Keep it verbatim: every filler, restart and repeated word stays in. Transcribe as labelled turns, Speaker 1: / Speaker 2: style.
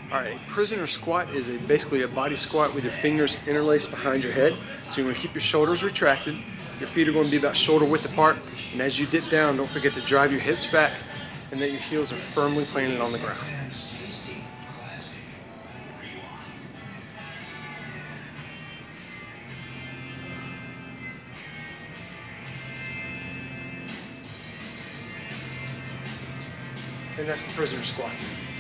Speaker 1: Alright, a prisoner squat is a, basically a body squat with your fingers interlaced behind your head. So you're going to keep your shoulders retracted. Your feet are going to be about shoulder width apart. And as you dip down, don't forget to drive your hips back and that your heels are firmly planted on the ground. And that's the prisoner squat.